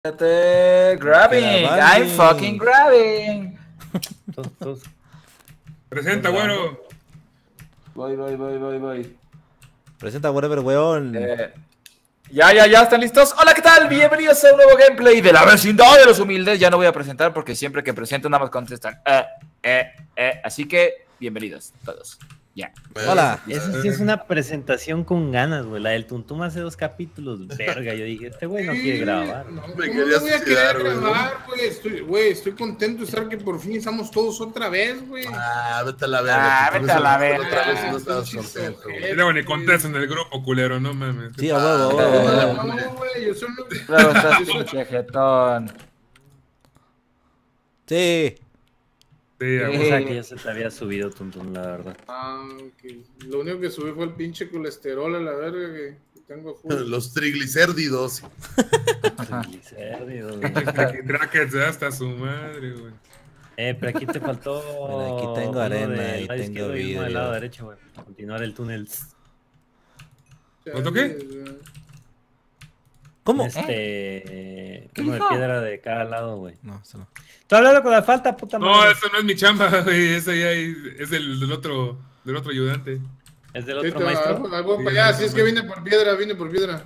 Grabbing, I'm fucking grabbing. Presenta, güero. Voy. Presenta, whatever, weón. Ya, ¿están listos? Hola, ¿qué tal? Bienvenidos a un nuevo gameplay de la vecindad de los humildes. Ya no voy a presentar porque siempre que presento nada más contestan Así que, bienvenidos todos. Ya. Hola. Esa sí es una presentación con ganas, güey. La del Tuntum hace 2 capítulos, verga. Yo dije, este güey no quiere grabar. No me voy a querer grabar, güey. Estoy contento de estar que por fin estamos todos otra vez, güey. Vete a la verga. Vete a la verga. Otra vez no estabas contento, güey. Luego ni contestas en el grupo, culero, no mames. Sí, a huevo. No, güey, yo soy Claro, estás pinche jetón. Sí. Sí, a O huevo. sea que ya se te había subido, Tuntum, la verdad. Ok. Lo único que subí fue el pinche colesterol a la verga que tengo full. Los triglicéridos. Triglicéridos, güey. Trackets hasta su madre, güey. Pero aquí te faltó. Mira, aquí tengo uno arena del y lado tengo izquierdo y uno vidrio. del lado derecho, güey. Para continuar el túnel. ¿Cuánto qué? ¿Cómo? Uno de piedra de cada lado, güey. No, eso no. Tú hablando con la falta, puta No, madre. eso no es mi chamba, güey. Eso ya es del otro ayudante. Es del otro maestro. Voy para allá, si es que vine por piedra.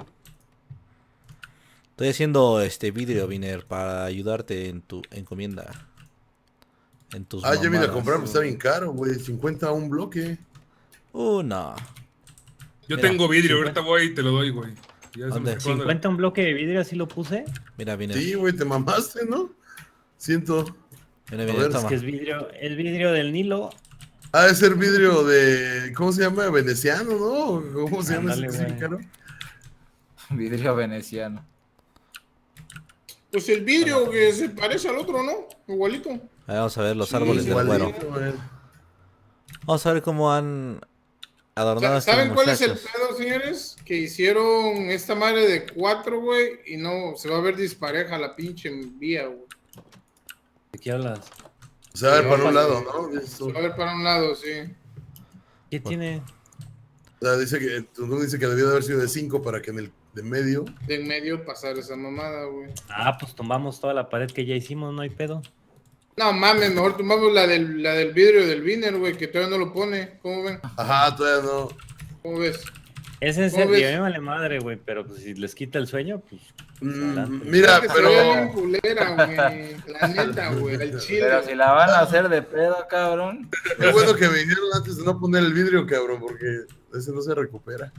Estoy haciendo vidrio, Viner, para ayudarte en tu encomienda. En tus Yo vine a mamadas. comprar, pues está bien caro, güey. 50 a un bloque. No. Yo Mira, tengo vidrio, 50. ahorita voy y te lo doy, güey. Ya se ¿Dónde? me sacó 50 un bloque de vidrio, así lo puse. Mira, Viner. Sí, güey, te mamaste, ¿no? Siento. Mira, A Viner, ver, Es toma. que es vidrio, el vidrio del Nilo. Ha de ser vidrio de. ¿Cómo se llama? Veneciano, ¿no? ¿Cómo se llama ese Ándale, que es güey. bien caro? Vidrio veneciano. Pues el vidrio que se parece al otro, ¿no? Igualito. Vamos a ver los árboles del Igualito, güero. güey. Vamos a ver cómo han adornado a estos ¿Saben cuál es el muchachos. pedo, señores? Que hicieron esta madre de 4, güey, y no, se va a ver dispareja la pinche vía, güey. ¿De qué hablas? O sea, a ver, Sí, para un ojalá. lado, ¿no? Se va a ver para un lado, sí. ¿Qué tiene? O sea, dice que debió de haber sido de 5 para que en el de medio. De en medio pasar esa mamada, güey. Pues tumbamos toda la pared que ya hicimos, no hay pedo. No mames, mejor tomamos la del vidrio del Viner, güey, que todavía no lo pone. ¿Cómo ven? Ajá, todavía no. ¿Cómo ves? Ese es ¿Cómo el ves? día, me vale madre, güey, pero pues si les quita el sueño, pues adelante. Mira, Que se ve bien pero. culera, güey. La neta, güey, el chile. Pero si la van a hacer de pedo, cabrón. Qué bueno que me dijeron antes de no poner el vidrio, cabrón, porque ese no se recupera.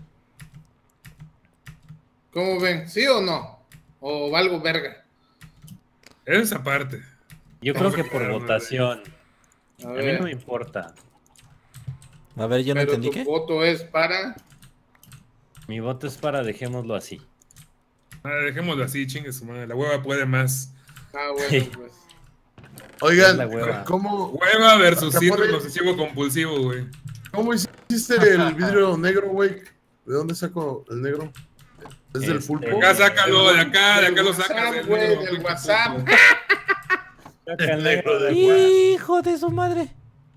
¿Cómo ven? ¿Sí o no? ¿O valgo verga? Esa parte. Yo creo que por votación. A A mí no me ver, importa. A ver, yo no pero entendí tu qué. voto es para... Mi voto es para dejémoslo así. Dejémoslo así, chingue su madre. La hueva puede más. bueno, pues. Oigan, Es la hueva. ¿cómo Hueva versus Acá pone- síndrome obsesivo compulsivo, güey. hiciste el vidrio negro, güey? ¿De dónde saco el negro? ¿Es del pulpo? Acá sácalo, de acá lo WhatsApp, sacas. güey, del WhatsApp. Saca el negro del Hijo de su madre.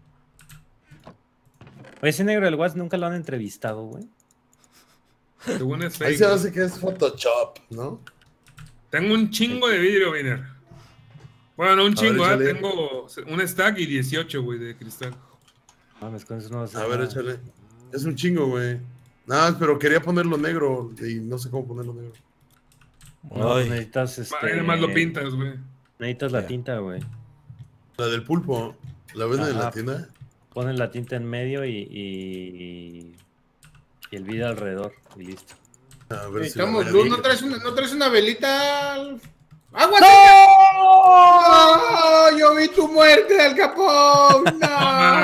Oye, ese negro del WhatsApp nunca lo han entrevistado, güey. Según es Ahí fake. se güey. hace que es Photoshop, ¿no? Tengo un chingo de vidrio, Viner. Bueno, no un chingo, échale. tengo un stack y 18, güey, de cristal. Mames, con eso no vas A ver, échale. Es un chingo, güey. Nada, pero quería ponerlo negro y no sé cómo ponerlo negro. No, Ay. necesitas Ahí nomás lo pintas, güey. Necesitas la Ya. tinta, güey. La del pulpo, ¿la venden en la Ajá. tienda? Pones la tinta en medio y el vidrio alrededor y listo. A ver si Necesitamos la luz. venden. ¿No traes una velita? ¡Agua! ¡No! ¡No! ¡Yo vi tu muerte, Al Capón! ¡No!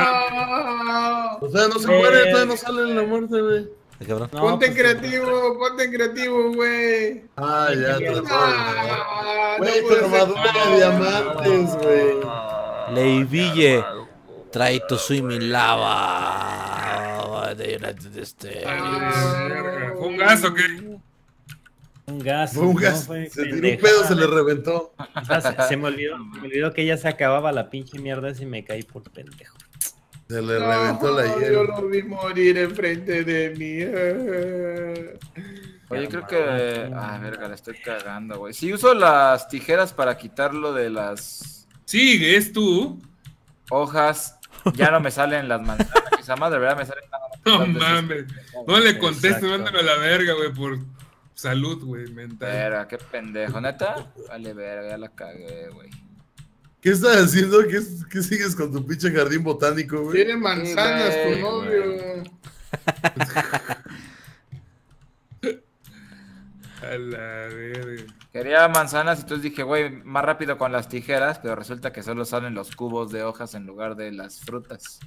O sea, no se muere, todavía no sale en la muerte, güey. Ay, cabrón. No, Ponte pues, ponte creativo, güey. Ah, ya, trató de. Ah, Güey, puede pero ser. armadura de diamantes, güey. Leiville. Trae tu swimming lava. De United States. Verga. ¿Fue un gasto qué? un gas. Fue un no, gas, fue se tiró un pendejada. pedo, se le reventó. O sea, se me olvidó que ya se acababa la pinche mierda y me caí por pendejo. Se le reventó la Yo hiel. lo vi morir enfrente de mí. Oye, creo que... Ah, verga, la estoy cagando, güey. Si uso las tijeras para quitarlo de las Sigues tú. hojas, ya no me salen las manzanas. Esa madre, ¿verdad? Me salen nada más No las veces. mames. No le contestes, Exacto. mándalo a la verga, güey, por salud, güey, mental. Verga, qué pendejo, ¿neta? Vale, verga, ya la cagué, güey. ¿Qué estás haciendo? ¿Qué sigues con tu pinche jardín botánico, güey? Tiene manzanas Sí, tu güey, novio. A la verga. Quería manzanas y entonces dije, güey, más rápido con las tijeras, pero resulta que solo salen los cubos de hojas en lugar de las frutas.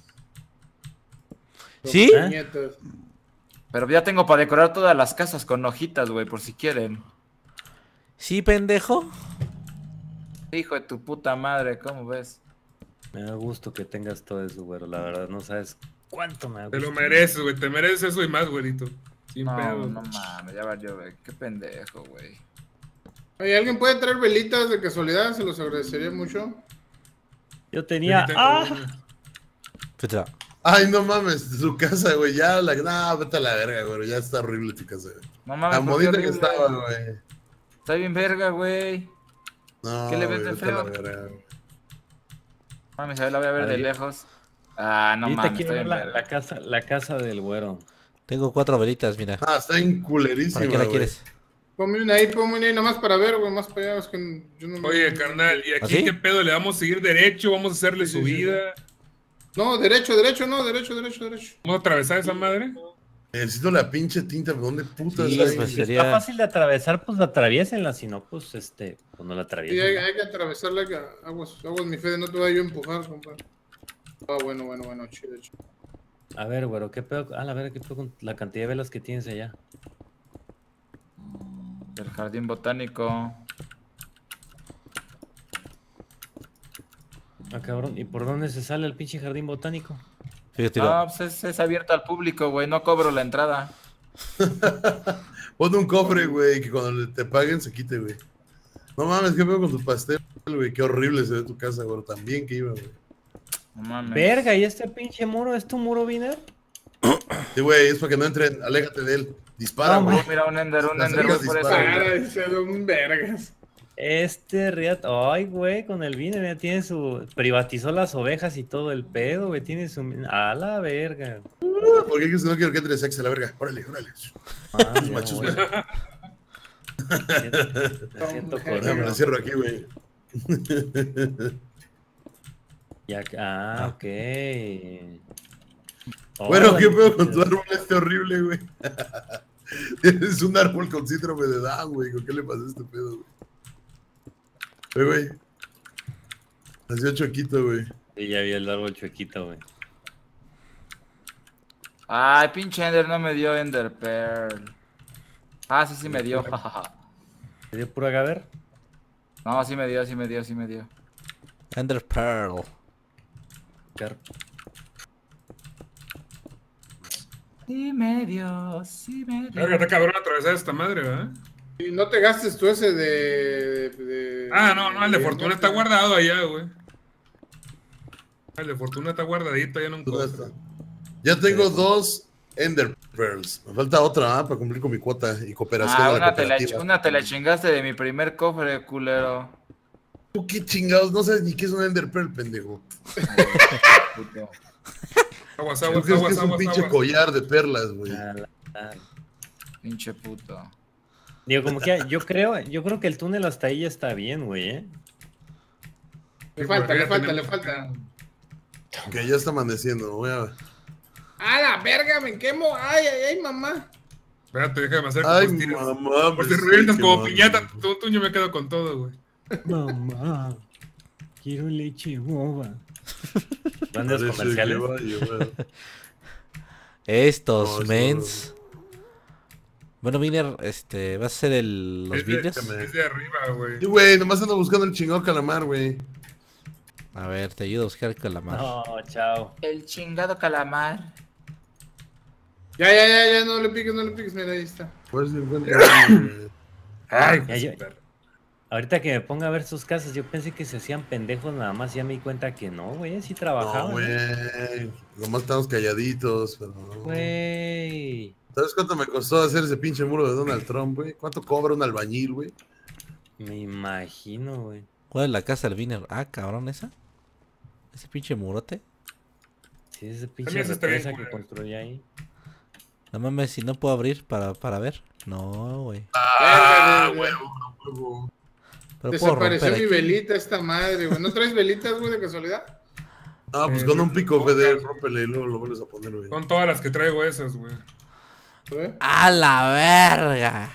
¿Sí? ¿Eh? Nietos. Pero ya tengo para decorar todas las casas con hojitas, güey, por si quieren. ¿Sí, pendejo? Hijo de tu puta madre, ¿cómo ves? Me da gusto que tengas todo eso, güero. La verdad, no sabes cuánto me da Te gusto. lo mereces, güey. Te mereces eso y más, güerito. Sin No, pedo. no mames, ya valió, güey. Qué pendejo, güey. Oye, ¿alguien puede traer velitas de casualidad? Se los agradecería mucho. Yo tenía. Ahorita, ¡Ah! güey. Puta. Ay, no mames, su casa, güey, ya no, vete a la verga, güey, ya está horrible tu casa, güey. No Tan mames, ¿por qué bonita que horrible? estaba, güey. Está bien verga, güey. No, ¿Qué le ves güey, de vete a la feo? verga, güey. Mames, a ver, la voy a ver A de ver, yo- lejos. Ah, no Ahorita mames, quiero está ver bien verga. la casa del güero. Tengo 4 velitas, mira. Ah, está inculerísima, ¿Para qué la güey. quieres? Ponme una ahí, nada más para ver, güey, más para allá. Es que yo no me- Oye, carnal, ¿y aquí ¿Así? qué pedo? ¿Le vamos a seguir derecho? ¿Vamos a hacerle Sí, sí, subida? No, derecho, no, derecho. ¿Vamos a atravesar esa madre? Necesito la pinche tinta, ¿dónde putas Sí, hay? pues, Si sería- está fácil de atravesar, pues atraviésenla. Si no, pues pues no la Sí, atraviesen. hay que atravesarla. Aguas, mi Fede, no te voy a yo a empujar, compadre. Ah, bueno, chido. A ver, güero, ¿qué pedo? Ah, la verdad, ¿qué pedo con la cantidad de velas que tienes allá? El jardín botánico. Ah, cabrón. ¿Y por dónde se sale el pinche jardín botánico? Fíjate, Ah, pues es abierto al público, güey. No cobro la entrada. Pon un cofre, güey, que cuando te paguen se quite, güey. No mames, ¿qué pedo con tu pastel, güey? Qué horrible se ve tu casa, güey. Tan bien que iba, güey. No mames. Verga, ¿y este pinche muro? ¿Es tu muro, Viner? Sí, güey, es para que no entren. Aléjate de él. Dispara, No, güey. Oh, mira, un ender, Las por vergas eso. disparan. Para, dice un vergas. Riat, ay, güey, con el Viner, ya tiene su. Privatizó las ovejas y todo el pedo, güey. Tiene su. A la verga. Porque es que no quiero que entre sex a la verga. Órale. Ah, ya, Machos, güey. güey. Me siento Déjame Déjame corrido. la cierro aquí, güey. Ok. Bueno, Órale, ¿qué pedo con tu pues. árbol este horrible, güey? Es un árbol con síndrome de Down, güey. ¿Con qué le pasó a este pedo, güey? Güey. Nació choquito, güey. Sí, ya vi el árbol chuequito, güey. Ay, pinche ender no me dio ender pearl. Ah, sí me dio. ¿Te dio pura gaber? No, sí me dio. Ender Pearl. Car- Sí me dio. Verga, está cabrón atravesar esta madre, ¿verdad? Y no te gastes tú ese de Ah, no, el de Fortuna está guardado allá, güey. El de Fortuna está guardadito allá en un Todo cofre. esto. Ya tengo 2 Ender Pearls. Me falta otra, para cumplir con mi cuota y cooperación Ah, a la una te cooperativa. la chingaste de mi primer cofre, culero. ¿Tú qué chingados? No sabes ni qué es un Ender Pearl, pendejo. Puto. Aguas, ¿Tú aguas, crees que aguas, es un aguas, pinche aguas. collar de perlas, güey? Pinche puto. Digo, como que yo creo que el túnel hasta ahí ya está bien, güey, Le Sí, falta, por le acá falta, tenemos- le falta. Que ya está amaneciendo. Voy a... ¡Ah, la verga! ¡Me quemo! ¡Ay, mamá! Espérate, déjame hacer Ay, por si tiras- mamá. por si me revientas estoy como quemando. piñata, tú yo me quedo con todo, güey. Mamá, quiero leche boba. Grandes Parece comerciales. que va a llevar. Estos No, mens. Bueno, Viner, ¿vas a hacer los Es de- vídeos? Es de arriba, güey. Sí, güey, nomás ando buscando el chingado calamar, güey. A ver, te ayudo a buscar el calamar. No, chao. El chingado calamar. Ya, no le piques, mira, ahí está. A ver si encuentro algo, güey. Ay, Ya, yo- super. Ahorita que me ponga a ver sus casas, yo pensé que se hacían pendejos nada más. Ya me di cuenta que no, güey. Sí No, trabajaban. güey. Nomás estamos calladitos, pero no. Güey. ¿Sabes cuánto me costó hacer ese pinche muro de Donald Trump, güey? ¿Cuánto cobra un albañil, güey? Me imagino, güey. ¿Cuál es la casa del Viner? Ah, cabrón, esa. Ese pinche murote. Sí, ese pinche También se está bien, represa que güey. construye ahí. No mames, si no puedo abrir para ver. No, güey. Ah, Verga, huevo, huevo. Pero puedo Desapareció romper mi aquí. velita esta madre, güey. ¿No traes velitas, güey, de casualidad? Ah, pues con un pico, Fede, rómpele y luego lo vuelves a poner, güey. Son todas las que traigo esas, güey. ¿Eh? ¡A la verga!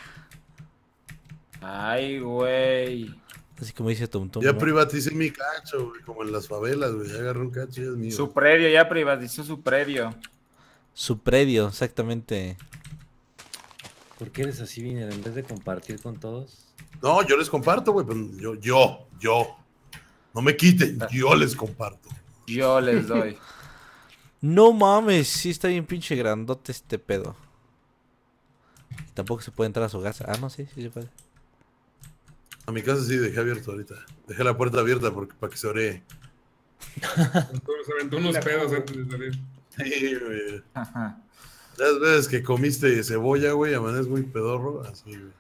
Ay, güey. Así como dice Tum Tum. Ya ¿no? privaticé mi cacho, güey, como en las favelas, güey. Ya agarré un cacho y es mío. Su predio, ya privatizó su predio. Su predio, exactamente. ¿Por qué eres así, Viner? En vez de compartir con todos. No, yo les comparto, güey. Pero yo. No me quiten, yo les comparto. Yo les doy. No mames, sí está bien pinche grandote este pedo. Tampoco se puede entrar a su casa. Ah, no, sí se puede. A mi casa sí dejé abierto ahorita. Dejé la puerta abierta para que se oree. Entonces se aventó unos pedos antes de salir. Sí, güey. Ajá. Las veces que comiste cebolla, güey, amanezco muy pedorro, así, güey.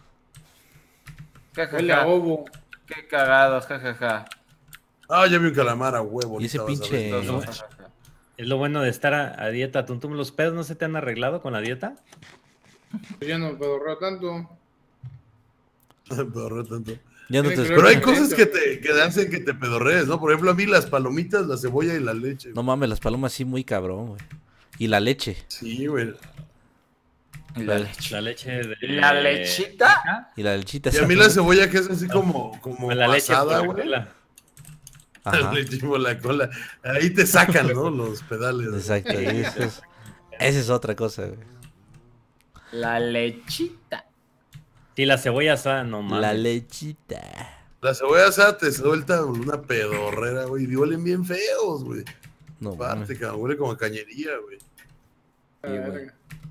Huele a Jajaja. ovo. Qué cagado, jajaja. Ah, ya vi un calamar a huevo. Y ese ahorita vas a ver. pinche- Los dos, jajaja. Es lo bueno de estar a dieta, Tum Tum. ¿Los pedos no se te han arreglado con la dieta? Yo ya no pedorreo tanto. Pedorreo tanto. Ya no Tiene te que Pero hay Perfecto. cosas que te hacen que te pedorrees, ¿no? Por ejemplo, a mí las palomitas, la cebolla y la leche. No mames, las palomas sí muy cabrón, güey. Y la leche. Sí, güey. Y la leche. La leche de... ¿La lechita? Y la lechita. Y a mí la cebolla que es así como La leche pasada, por la güey. cola. Ajá. Le echamos la cola. Ahí te sacan, ¿no? Los pedales. Exacto. y esa es otra cosa, güey. La lechita. Sí, la cebolla asada, no mames. La lechita. La cebolla asada te suelta una pedorrera, güey. Y huelen bien feos, güey. No Aparte, mames. cabrón, huele como a cañería, güey. güey.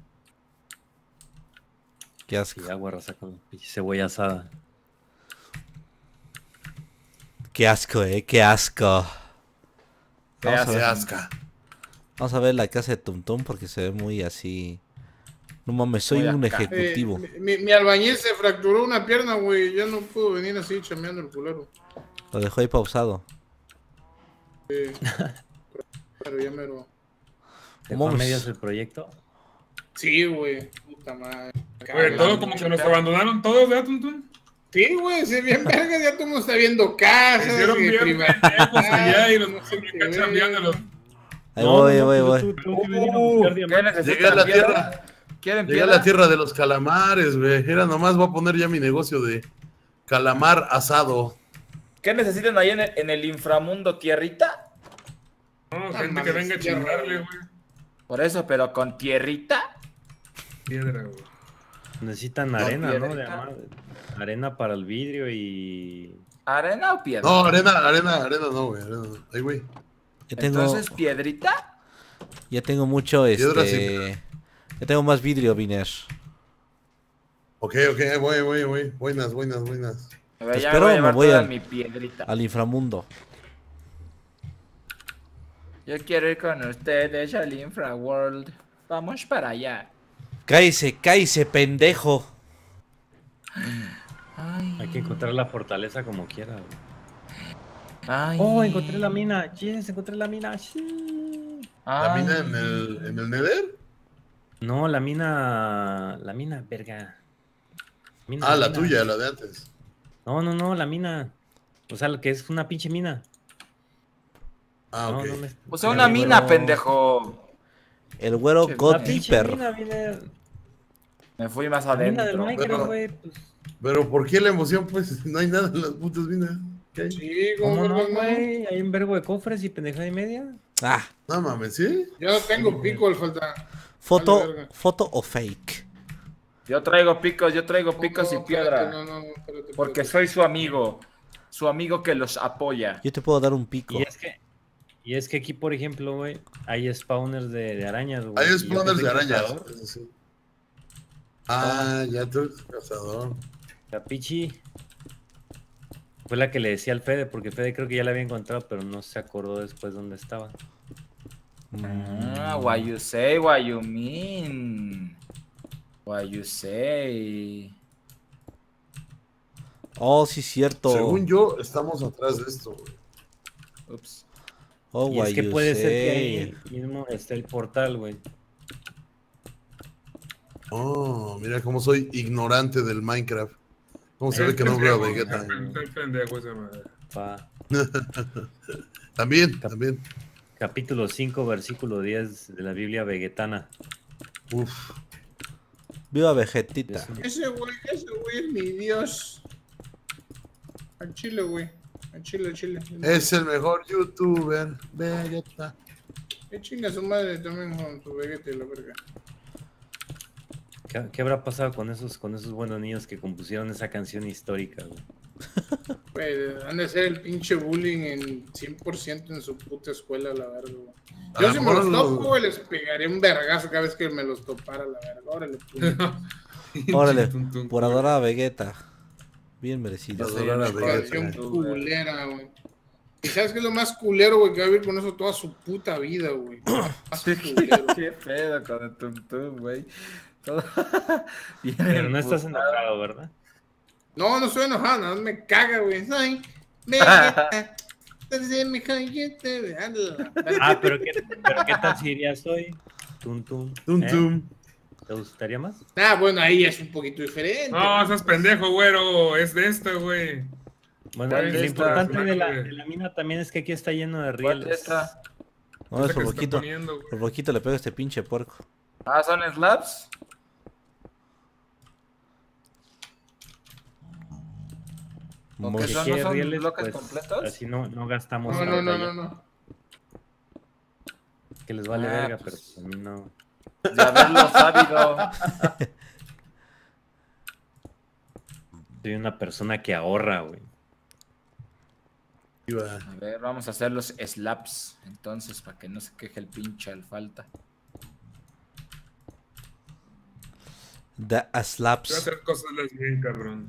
Qué asco. Sí, agua raza con pinche cebolla asada. Qué asco, qué asco. Qué Vamos a Se ver. asca. Vamos a ver la casa de Tum Tum porque se ve muy así. No mames, soy Muy un acá. ejecutivo. Mi albañil se fracturó una pierna, güey. Ya no pudo venir así chameando el culero. Lo dejó ahí pausado. Pero ya mero. ¿Dejó a Vamos. medias el proyecto? Sí, güey. Puta madre. Güey, todo como que nos abandonaron todos, ¿verdad, Tuntun? Sí, güey, sí, bien verga, ya todo el mundo está viendo casas. Se hicieron que bien privatizadas, pendejos allá y nos no sé pusieron qué acá chambeándolos. Ahí voy. Tengo que venir a buscar ¿Qué diamantes. necesitan? Llegué a la ¿Piedra? tierra. ¿Quieren Llegué a piedra? la tierra de los calamares, güey. Era nomás, voy a poner ya mi negocio de calamar asado. ¿Qué necesitan ahí en el inframundo, tierrita? No, Ah, gente que mames, venga a tierra, chingarle, güey. güey. Por eso, pero con tierrita. Piedra, güey. Necesitan arena, ¿no? De piedrita. amar- arena para el vidrio y... ¿Arena o piedra? No, arena no, güey. Arena no. Ay, güey. Ya tengo, Entonces, piedrita. ya tengo mucho, Piedra ya tengo más vidrio, Viner. Ok, voy. Buenas. A ver, ya espero, me voy a me llevar voy toda al- mi piedrita. Al inframundo. Yo quiero ir con ustedes al infraworld. Vamos para allá. Cállese, pendejo. Hay que encontrar la fortaleza como quiera. güey. Ay. Oh, encontré la mina. Yes, encontré la mina. Sí. ¿La Ay. mina en el Nether? No, la mina, verga. Mina, Ah, la mina. tuya, la de antes. No, la mina. O sea, lo que es una pinche mina. Ah, No, ok. no me- O sea, una mina, Pero- pendejo. El güero La God La pinche Deeper. mina viene. Me fui más La mina del adentro. Minecraft, pero- güey. Pues, Pero ¿por qué la emoción? Pues no hay nada en las putas minas. ¿Qué hay? Sí, ¿cómo como no, no, güey? Hay un verbo de cofres y pendejada y media. Ah, No mames, ¿sí? Yo no tengo pico, el falta. foto, Vale, verga. foto o fake. Yo traigo picos y No, piedra. espérate, no, espérate, Porque espérate. soy su amigo. Su amigo que los apoya. Yo te puedo dar un pico. Y es que aquí, por ejemplo, güey, hay spawners de arañas, güey. Hay y yo spawners que de soy arañas. cazador, Eso sí. Ah, ya tú eres cazador. Capichi. Fue la que le decía al Fede, porque Fede creo que ya la había encontrado, pero no se acordó después dónde estaba. What you say, what you mean. What you say. Oh, sí, cierto. Según yo, estamos atrás de esto, güey. Ups. Oh, Y what es que you puede ser que say. ahí mismo esté el portal, güey. Oh, mira cómo soy ignorante del Minecraft. ¿Cómo se ve que no veo a Vegeta? Está el pendejo esa madre. Pa. También, también. Capítulo 5, versículo 10 de la Biblia vegetana. Uf. Viva Vegetita. Ese güey es mi Dios. Al chile, güey. Al chile, al chile. Es el mejor youtuber, Vegeta. Que chinga su madre también con tu Vegeta y la verga. ¿Qué habrá pasado con esos buenos niños que compusieron esa canción histórica, güey? Güey, han de ser el pinche bullying en 100% en su puta escuela, la verga, güey. A Yo lo si me mejor los lo- topo, güey, les pegaría un vergazo cada vez que me los topara, la verga. Órale, puño. Órale, Tum, tum, por adorar a Vegeta. Bien merecido. Por adorar a Vegeta. Canción culera, güey. ¿Y sabes qué es lo más culero, güey? Que va a vivir con eso toda su puta vida, güey. Más culero. Qué pedo con el tum güey. Todo bien Pero no estás emputado. enojado, ¿verdad? No, no estoy enojado, nada más me caga, güey. Ay, Vegeta. Entonces, mi joyete, güey. Ah, pero ¿qué tal si irías hoy? Tum, tum. Tum, ¿eh? tum. ¿Te gustaría más? Ah, bueno, ahí es un poquito diferente. No, estás pendejo, güero. Es de esta, güey. Bueno, ¿Cuál lo de importante estas? de la mina también es que aquí está lleno de ¿Cuál rieles. está? No, es Esa por que se está poquito. poniendo, güey. Por poquito le pego a este pinche puerco. Ah, ¿son slabs? ¿O Muy- qué Si son? ¿No quiere son rieles, bloques pues, completos? así no gastamos No, no, tanta no, ya. no. Que les vale Ah, verga, pues. pero pues a mí no. De haberlo sabido. Soy una persona que ahorra, güey. Iba. A ver, vamos a hacer los slaps. Entonces, para que no se queje el pinche al falta. The Voy a slaps. hacer cosas bien, cabrón.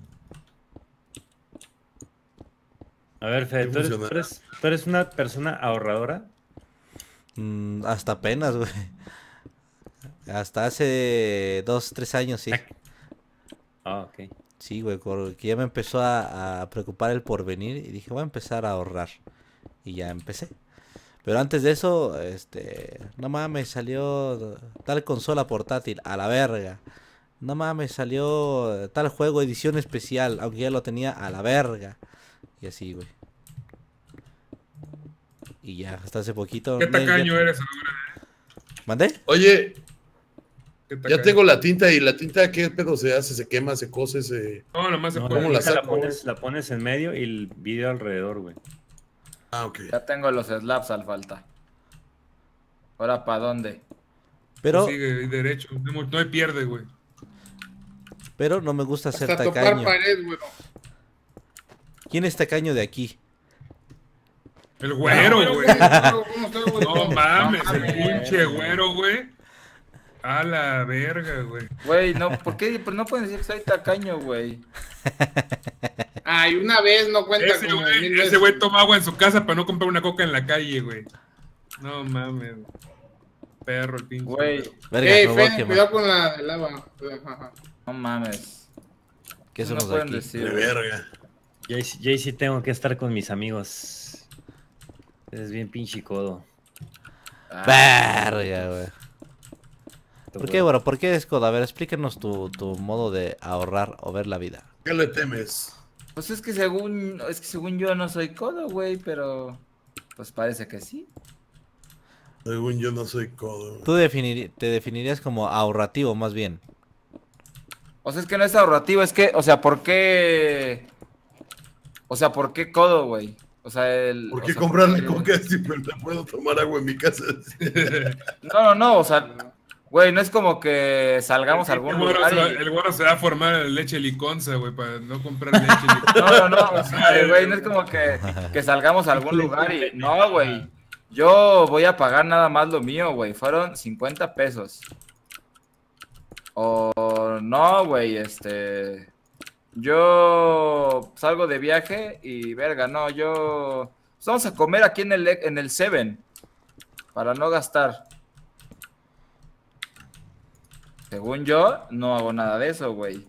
A ver, Fede, Sí ¿tú funcionará. tú eres una persona ahorradora? Hasta apenas, güey. Hasta hace 2-3 años, sí. Ah, ok. Sí, güey, porque ya me empezó a preocupar el porvenir y dije, voy a empezar a ahorrar. Y ya empecé. Pero antes de eso, no mames, salió tal consola portátil, a la verga. No mames, salió tal juego edición especial, aunque ya lo tenía a la verga. Y así, güey. Y ya, hasta hace poquito. ¿Qué no, tacaño eres ahora? ¿Mandé? Oye, ¿Qué ya tacaño? tengo la tinta y la tinta, ¿qué pedo se hace? ¿Se quema? ¿Se cose? ¿Se...? No, nomás se No, puede. ¿cómo la la saco? pones en medio y el video alrededor, güey. Ah, ok. Ya tengo los slaps al falta. Ahora, ¿para dónde? Pero, Sigue derecho. No hay pierde, güey. pero no me gusta ser Hasta topar tacaño. pared, güey. ¿Quién es tacaño de aquí? El güero, güey. ¿Cómo está, güey? No mames, No el mames. pinche güero, güey. A la verga, güey. Güey, no, ¿por qué? Pues no pueden decir que soy tacaño, güey. Ay, una vez no cuenta Ese como mil güey, veces. ese güey toma agua en su casa para no comprar una coca en la calle, güey. No mames. Perro, el pinche. Güey, güero. Verga, Ey, me voy a Fen, quemar. cuidado con la lava. Ajá. no mames. ¿Qué Eso no somos pueden aquí? decir. De verga. Y ahí sí tengo que estar con mis amigos. Es bien pinche codo. Ah, Verga, güey. ¿Por güey. qué, bueno? ¿Por qué es codo? A ver, explíquenos tu modo de ahorrar o ver la vida. ¿Qué le temes? pues es que según yo no soy codo, güey, pero pues parece que sí. Según yo no soy codo. Tú te definirías como ahorrativo, más bien. O sea, es que no es ahorrativo, es que, o sea, ¿por qué? O sea, ¿por qué codo, güey? O sea, ¿Por o qué sea, comprarle porque- coca si me puedo tomar agua en mi casa? No, o sea, güey, no es como que salgamos a algún El güero lugar se va- y... el güero se va a formar en leche liconza, güey, para no comprar leche liconza. No, o sea, güey, no es como que salgamos a algún lugar y... No, güey, yo voy a pagar nada más lo mío, güey, fueron 50 pesos. O no, güey, Yo salgo de viaje y verga, no, yo... Pues vamos a comer aquí en el Seven para no gastar. Según yo, no hago nada de eso, güey.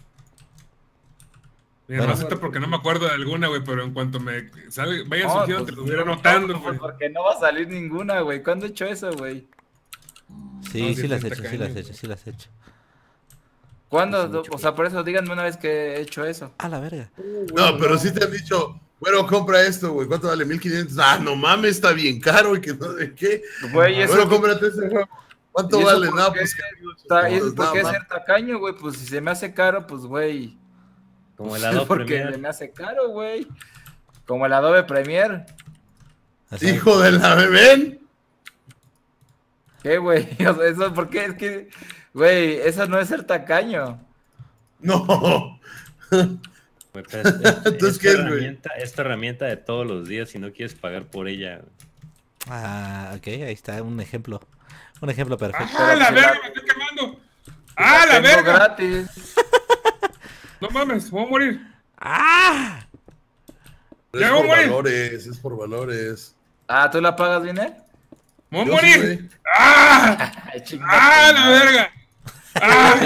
Mira, no acepto porque no me acuerdo de alguna, güey, pero en cuanto me vaya surgiendo, te lo voy anotando, güey. Porque no va a salir ninguna, güey. ¿Cuándo he hecho eso, güey? Sí, No, sí las he está hecho, sí las he caño, hecho, sí las he hecho. ¿Cuándo? O sea, por eso díganme una vez que he hecho eso. A la verga. No, pero sí te han dicho, bueno, compra esto, güey. ¿Cuánto vale? 1500. Ah, no mames, está bien caro y que no sé qué. Güey, eso... Bueno, cómprate ese juego. ¿Cuánto ¿Y eso vale? por No, qué pues. ¿Y eso por qué no, ser tacaño, güey? Pues si se me hace caro, pues, güey. Como el Pues, Adobe porque Premiere. se me hace caro, güey. Como el Adobe Premiere. Así. Hijo de la bebé. ¿Qué, güey? O sea, eso, ¿por qué? Es que, güey, eso no es ser tacaño. No. Güey, pero Entonces, ¿qué es, güey? es tu herramienta de todos los días si no quieres pagar por ella. Güey. Ah, ok, ahí está un ejemplo. Un ejemplo perfecto. ¡Ah, la si verga! la- ¡Me estoy quemando! ¡Ah, la Tengo verga! gratis. No mames, voy a morir. ¡Ah! Es Ya por voy a morir. valores, es por valores. Ah, ¿tú la pagas, Viner? ¡Me voy a Yo morir! sí, güey. ¡Ah! Ay, ¡Ah, la verga! ¡Ah!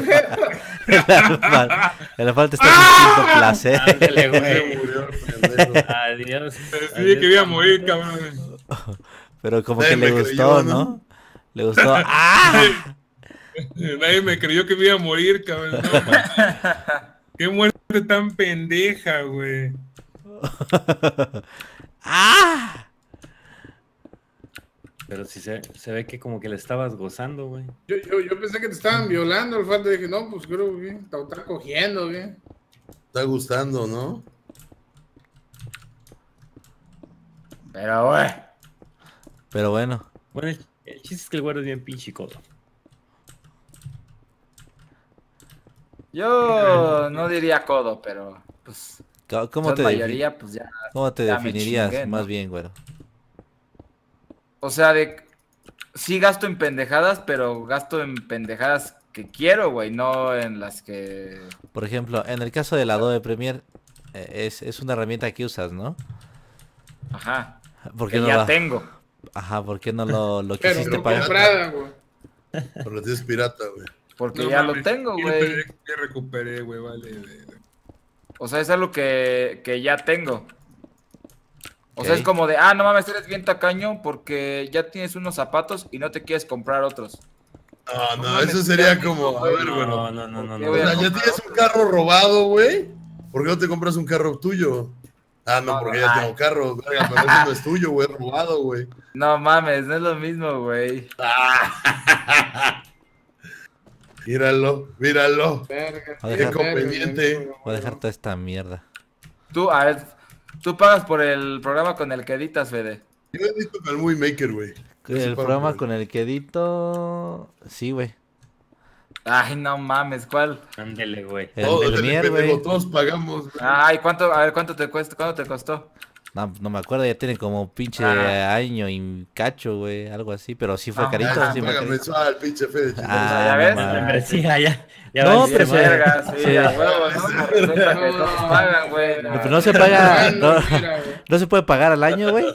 Le falta este distinto placer. Ándale, Se güey. murió el pendejo. Adiós. Decidí que iba a morir, cabrón. Pero como Nadie que le me gustó, creyó, ¿no? ¿no? Le gustó. ¡Ah! Nadie me creyó que me iba a morir, cabrón. No, man. Qué muerte tan pendeja, güey. ¡Ah! Pero si se ve que como que le estabas gozando, güey. Yo pensé que te estaban violando, al falta dije, no, pues creo que te está cogiendo, güey. Está gustando, ¿no? Pero, güey. Pero bueno. Bueno, el chiste es que el güero es bien pinche codo. Yo no diría codo, pero, pues, ¿Cómo son te, mayoría, pues ya. ¿cómo te ya me definirías chingué, ¿no? más bien, güero? O sea, sí gasto en pendejadas, pero gasto en pendejadas que quiero, güey, no en las que... Por ejemplo, en el caso del Adobe Premiere, es una herramienta que usas, ¿no? Ajá. ¿Por qué Que no ya la... tengo. Ajá, ¿por qué no lo Pero quisiste no pagar? comprada, güey. Pero la tienes pirata, güey. Porque No ya mames, lo tengo, ¿quién güey. te- Que recuperé, güey, vale. O sea, es algo que ya tengo. O sea, Ok. es como de, no mames, eres bien tacaño porque ya tienes unos zapatos y no te quieres comprar otros. No, mames, eso sería ya como, dijo, a ver, güey, bueno. No. ¿Qué O voy a sea, ya comprar tienes un otro? carro robado, güey. ¿Por qué no te compras un carro tuyo? Ah, no, No, porque no, ya ay. tengo carro, verga, pero eso no es tuyo, güey, es robado, güey. No mames, no es lo mismo, güey. Míralo, míralo. Verga, Voy a qué dejar- verga, conveniente. güey. Voy a dejar toda esta mierda. Tú, a ver, tú pagas por el programa con el que editas, Fede. Yo he visto con el Movie Maker, güey. Yo sí El pago programa por con el que edito... Sí, güey. Ay, no mames, ¿cuál? Ándele, güey. El Todos, Premiere, pendejo, güey. todos pagamos, güey. Ay, ¿cuánto? A ver, ¿cuánto te cuesta? ¿Cuánto te costó? No me acuerdo, ya tiene como pinche Ah. año y cacho, güey, algo así, pero sí fue Ah, carito, Ah, sí fue paga carito. mensual, pinche Fede. Ah, ¿Ya no ves? mames. Membresía, ya No, va a pero decir, se- Verga, sí, Sí. a huevo, ¿no? Resulta que todos pagan, güey. Pero no se paga, no, Mira, güey. no se puede pagar al año, güey.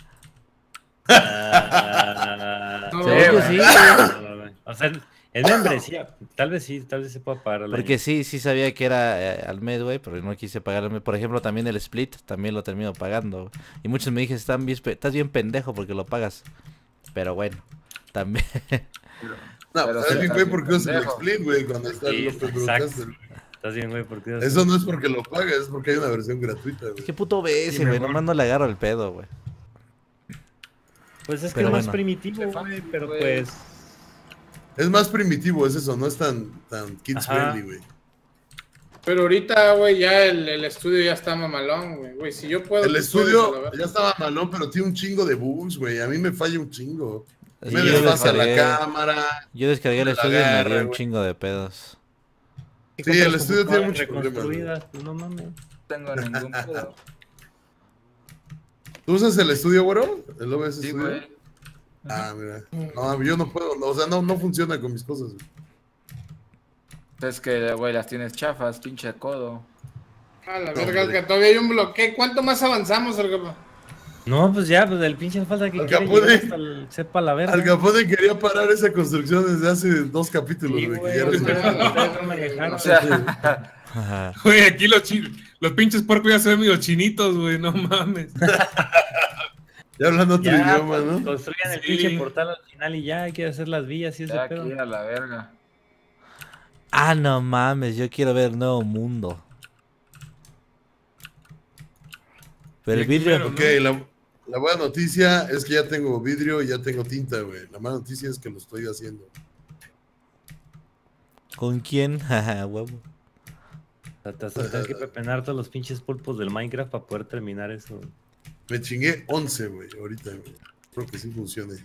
Ah, No, Según yo güey. sí, güey. o sea, es membresía. Tal vez sí se pueda pagar al Porque año. sí sabía que era al mes, güey, pero no quise pagar al mes. Por ejemplo, también el Split, también lo termino pagando, güey. Y muchos me dijeron, estás bien pendejo porque lo pagas. Pero bueno, también. No, Pero ¿sabes sí, bien, güey, por qué usa el pendejo. split, güey? Cuando está Sí, López exacto. Broadcaster. Estás bien, güey, porque Eso no es porque lo pagas, es porque hay una versión gratuita, güey. Qué puto BS, Sí, güey, mejor. nomás no le agarro el pedo, güey. Pues es que Pero es más bueno. primitivo, Se güey, fa- pero güey. pues... Es más primitivo, es eso, no es tan kids Ajá. friendly, güey. Pero ahorita, güey, ya el estudio ya está mamalón, güey. Güey, si yo puedo... El tú estudio puedes, a la ya verga. estaba malón, pero tiene un chingo de bugs, güey. A mí me falla un chingo. Sí, Me yo desfasa la descargué- cámara. Yo descargué el la estudio y me agarra, dio un güey. chingo de pedos. ¿Qué Sí, el compras estudio tiene computadoras muchos problemas, reconstruidas? Pues no mames. No tengo ningún pedo. ¿Tú usas el estudio, güero? ¿El OBS Sí, Studio? güey. Ah, mira. No, yo no puedo, no, o sea, no funciona con mis cosas, güey. Es que, güey, las tienes chafas, pinche codo. A la verga, Alca, todavía hay un bloqueo. ¿Cuánto más avanzamos, Alca? No, pues ya, pues el pinche falta que Al quiere Capone. llegar hasta el sepa la verga. Al Capone quería parar esa construcción desde hace 2 capítulos, Sí, güey. güey, Que ya o no sea, se- ustedes no me dejaron. O sea, Ajá. Güey, aquí los pinches puercos ya se ven medio chinitos, güey, no mames. Ya hablando otro Ya, idioma, pues, ¿no? construyan el Sí. pinche portal al final y ya hay que hacer las villas y ese ya pedo. aquí a la verga. Ah, no mames, yo quiero ver Nuevo Mundo. Pero Y el aquí vidrio... mero, Ok, la buena noticia es que ya tengo vidrio y ya tengo tinta, güey. La mala noticia es que lo estoy haciendo. ¿Con quién? Jaja, huevo. Te vas a tener que pepenar todos los pinches pulpos del Minecraft para poder terminar eso. Me chingué 11, güey, ahorita, güey. Espero que sí funcione.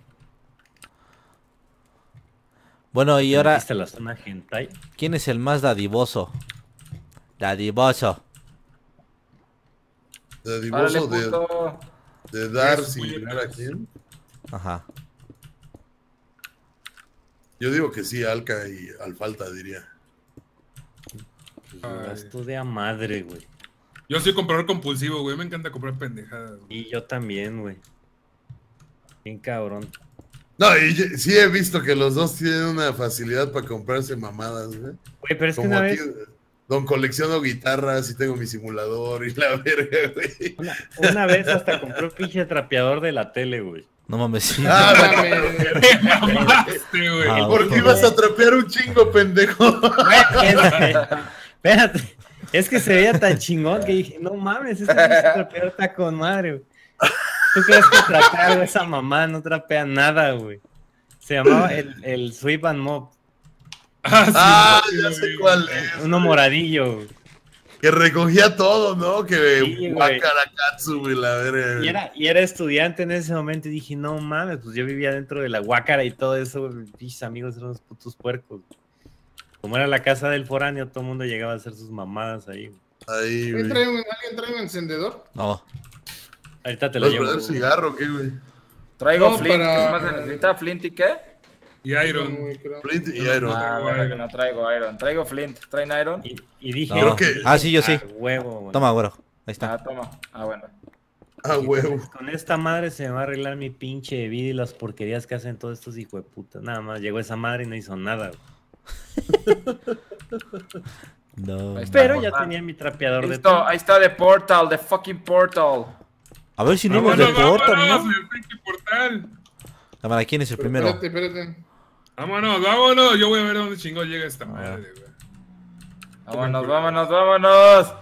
Bueno, y ahora, ¿Viste la zona hentai? ¿quién es el más dadivoso? Dadivoso. De Órale, divorcio puto. de dar Esos sin puñetas. mirar a quién. Ajá. Yo digo que sí, Alca y al falta, diría. Ay. Gasto de a madre, güey. Yo soy comprador compulsivo, güey, me encanta comprar pendejadas. Güey. Y yo también, güey. Bien cabrón. No, y sí he visto que los dos tienen una facilidad para comprarse mamadas, güey. Güey, pero es que Como una aquí, vez, don colecciono guitarras y tengo mi simulador y la verga, güey. una vez hasta compré un pinche trapeador de la tele, güey. No mames, sí. Ah, Mames. Mamaste, güey. Ah, ¿por qué ibas a trapear un chingo, pendejo? Espérate, es que se veía tan chingón que dije, no mames, ese pinche trapeador está con madre, güey. ¿Tú crees que trapea esa mamá? No trapea nada, güey. Se llamaba el Sweep and Mop. Ah, sí, ya güey. sé cuál es. Uno moradillo, güey. Que recogía todo, ¿no? Que Sí, güey. Guacarakatsu, güey, la verga. güey. Y era estudiante en ese momento y dije, no mames, pues yo vivía dentro de la guácara y todo eso, güey. Mis amigos eran unos putos puercos. Como era la casa del foráneo, todo el mundo llegaba a hacer sus mamadas ahí, güey. Ahí, ¿Alguien güey. trae un encendedor? No. Ahorita te lo ¿Vas a llevo. prender cigarro, qué, güey? Traigo No, Flint. para- ¿Qué más se necesita? ¿Flint y qué? Y Iron. Muy creo. Flint y Iron. Ah, bueno, que no traigo Iron. Traigo Flint. ¿Traen Iron? Y dije, No. Creo que- Ah, sí, yo sí. huevo, güey. Toma, güero. Ahí está. Ah, toma. Ah, bueno. Ah, huevo. Con esta madre se me va a arreglar mi pinche vida y las porquerías que hacen todos estos hijos de puta. Nada más llegó esa madre y no hizo nada, güey. No. Ahí está. Pero ya portal. tenía mi trapeador de Listo, ahí está The Portal, The fucking Portal. A ver si no nos Vámonos, deportan, vámonos, ¿no? el pinche portal. Cámara, ¿quién es el Pero primero? espérate. Vámonos, vámonos. Yo voy a ver dónde chingón llega esta madre, güey. Vámonos, vámonos, vámonos.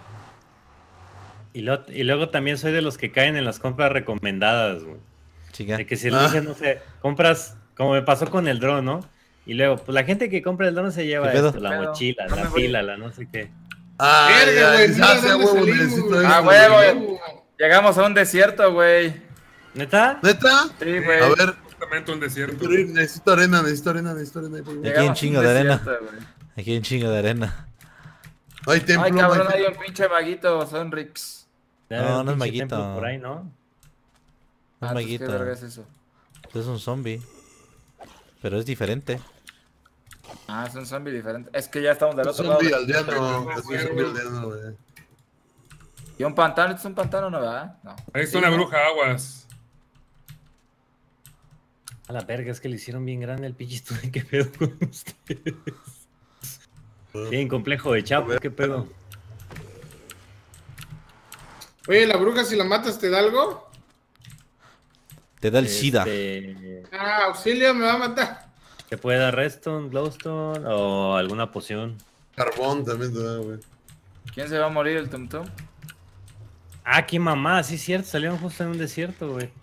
Y luego también soy de los que caen en las compras recomendadas, güey. Chica. De que si le dicen, no sé, compras, como me pasó con el dron, ¿no? Y luego, pues la gente que compra el dron se lleva ¿Qué pedo? esto, la ¿Qué pedo? mochila, No me la voy. pila, la no sé qué. Ah, Verga, ya, güey, ya, mira sea dónde huevo, salimos, necesito güey. esto, Ah, güey. huevo. Llegamos a un desierto, güey. ¿Neta? ¿Neta? Sí, A güey. ver, Justamente un desierto. quiero ir, necesito arena. Necesito arena. Aquí Llegamos hay un a chingo de arena. desierto, güey. Aquí hay un chingo de arena. No hay templo, Ay, no cabrón, hay hay un pinche maguito, Sonrix. Ya, No, un no es pinche maguito. templo por ahí, ¿no? Un Ah, pues, maguito. ¿qué verga es eso? Es un zombie. Pero es diferente. Ah, es un zombie diferente. Es que ya estamos del un otro lado. zombie aldeano. Es un zombie aldeano, güey. ¿Y un pantano? ¿Es un pantano, no, verdad? No. Ahí está una bruja aguas. A la verga, es que le hicieron bien grande el pinche estudio. ¿Qué pedo con ustedes? Bien complejo de chapo, ¿qué pedo? Oye, ¿la bruja si la matas te da algo? Te da el SIDA. Ah, auxilio, me va a matar. ¿Te puede dar redstone, glowstone o alguna poción? Carbón también te da, güey. ¿Quién se va a morir, el Tum Tum? Ah, qué mamá, sí es cierto, salieron justo en un desierto, güey.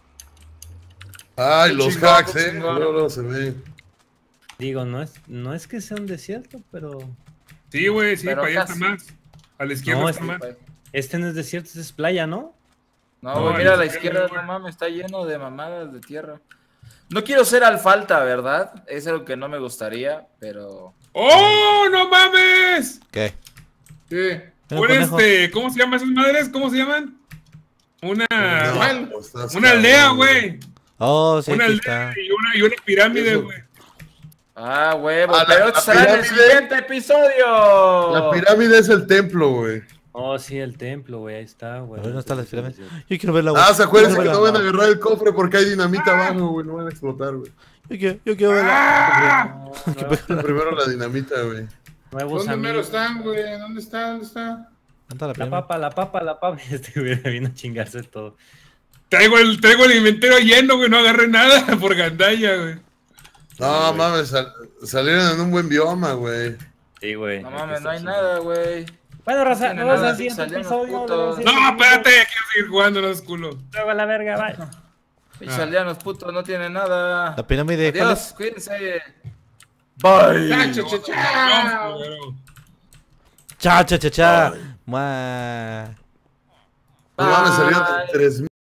Ay, Qué los chingón, hacks, qué chingón. Luego se ve. Digo, no es que sea un desierto, pero Sí, güey, sí, Pero para allá casi. está más. A la izquierda No, está más. este no es desierto, este es playa, ¿no? No, No, güey, mira a la es que izquierda, no, no mames, está lleno de mamadas de tierra. No quiero ser alfalta, ¿verdad? Es algo que no me gustaría, pero... ¡Oh, no mames! ¿Qué? ¿Qué? ¿Tiene un Un conejo? ¿cómo se llaman esas madres? ¿Cómo se llaman? Una Igual. pues, estás aldea, cabrón, güey. Oh, sí, Una aquí aldea está. y una pirámide, Eso. güey. Ah, huevo, Ah, pero la será en el pirámide. siguiente episodio. La pirámide es el templo, güey. Oh, sí, el templo, güey, ahí está, güey. A ver, ¿dónde está la pirámide? Yo quiero ver la Ah, ¿se acuerdan que Yo no quiero van a agarrar el cofre porque hay dinamita abajo, güey? No van a explotar, güey. Yo quiero verla. Primero la dinamita, güey. Nuevos ¿Dónde mero amigos. están, güey? ¿Dónde está? ¿Dónde está? ¿Dónde está la La pirámide? papa, la papa, la papa. Este güey vino a chingarse todo. Traigo el inventario lleno, güey. No agarré nada por gandalla, güey. No, mames, salieron en un buen bioma, güey. Sí, güey. No mames, no hay nada, güey. Bueno, Raza, tiene nos vemos nada, al siguiente salían los episodio. putos. nos vemos al No, siguiente espérate, quiero seguir jugando, no es culo. Luego a la verga, bye. Pinches aldeanos putos no tienen nada. La pirámide, ¿cuál Adiós, es? cuídense. Bye. ¡Cha, cha, cha, cha! Cha, cha, cha, cha. Ma. No mames, salieron Bye. 3000.